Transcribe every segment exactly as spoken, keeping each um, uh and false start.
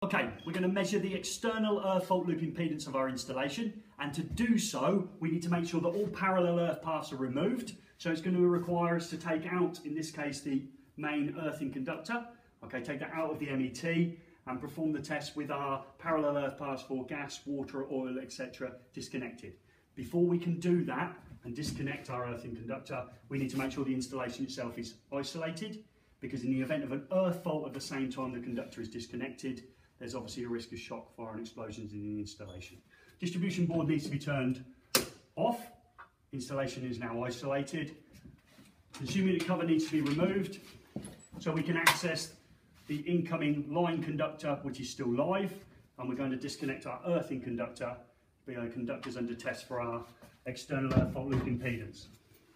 Okay, we're going to measure the external earth fault loop impedance of our installation, and to do so we need to make sure that all parallel earth paths are removed. So it's going to require us to take out, in this case, the main earthing conductor. Okay, take that out of the M E T and perform the test with our parallel earth paths for gas, water, oil, et cetera disconnected. Before we can do that and disconnect our earthing conductor, we need to make sure the installation itself is isolated, because in the event of an earth fault at the same time the conductor is disconnected, there's obviously a risk of shock, fire and explosions in the installation. Distribution board needs to be turned off. Installation is now isolated. Consumer unit cover needs to be removed so we can access the incoming line conductor, which is still live, and we're going to disconnect our earthing conductor, being our conductors under test for our external earth fault loop impedance.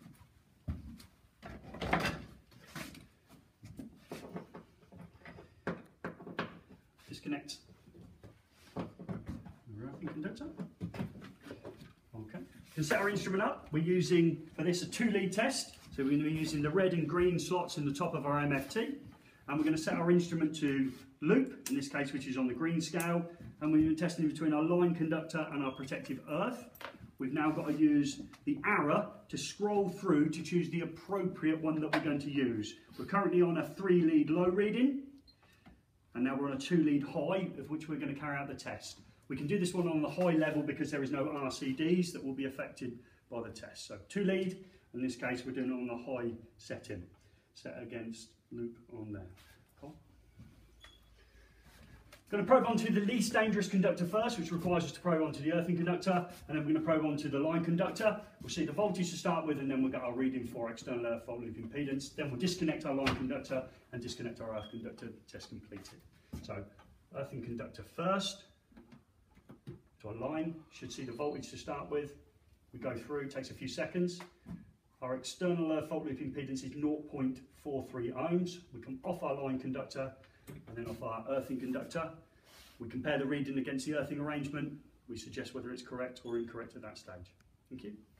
Disconnect the earthing conductor. Okay. We can set our instrument up. We're using, for this, a two lead test. So we're going to be using the red and green slots in the top of our M F T. And we're going to set our instrument to loop, in this case, which is on the green scale. And we're testing between our line conductor and our protective earth. We've now got to use the arrow to scroll through to choose the appropriate one that we're going to use. We're currently on a three lead low reading. And now we're on a two lead high, of which we're going to carry out the test. We can do this one on the high level because there is no R C Ds that will be affected by the test. So two lead, in this case we're doing it on the high setting, set against loop on there. Cool. Going to probe onto the least dangerous conductor first, which requires us to probe onto the earthing conductor, and then we're going to probe onto the line conductor. We'll see the voltage to start with, and then we'll get our reading for external earth fault loop impedance. Then we'll disconnect our line conductor and disconnect our earth conductor. Test completed. So earthing conductor first to our line, should see the voltage to start with. We go through, it takes a few seconds. Our external earth fault loop impedance is zero point four three ohms. We come off our line conductor and then off our earthing conductor. We compare the reading against the earthing arrangement. We suggest whether it's correct or incorrect at that stage. Thank you.